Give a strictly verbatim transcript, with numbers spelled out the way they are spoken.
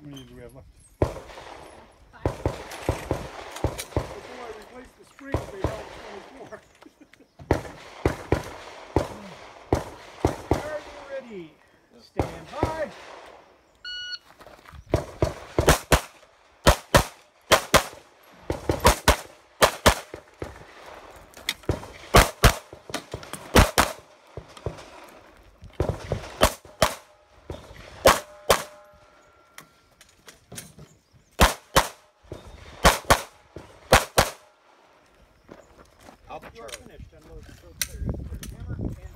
How many do we have left? Five. Before I replaced the springs, they held twenty-four. Are you ready? Stand by. I'll be You're Charlie. finished. Unload the hammer and